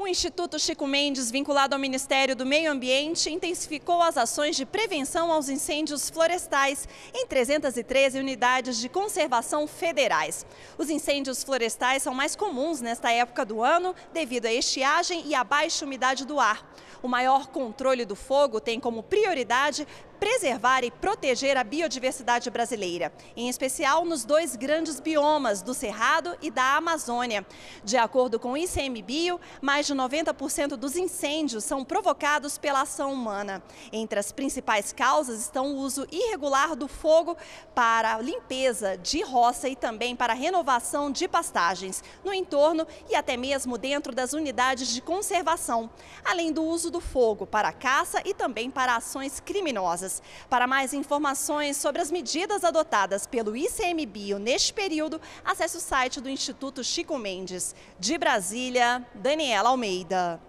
Instituto Chico Mendes, vinculado ao Ministério do Meio Ambiente, intensificou as ações de prevenção aos incêndios florestais em 313 unidades de conservação federais. Os incêndios florestais são mais comuns nesta época do ano devido à estiagem e à baixa umidade do ar. O maior controle do fogo tem como prioridade preservar e proteger a biodiversidade brasileira, em especial nos dois grandes biomas do Cerrado e da Amazônia. De acordo com o ICMBio, mais de 90% dos incêndios são provocados pela ação humana. Entre as principais causas estão o uso irregular do fogo para limpeza de roça e também para renovação de pastagens no entorno e até mesmo dentro das unidades de conservação, além do uso do fogo para caça e também para ações criminosas. Para mais informações sobre as medidas adotadas pelo ICMBio neste período, acesse o site do Instituto Chico Mendes. De Brasília, Daniela Almeida.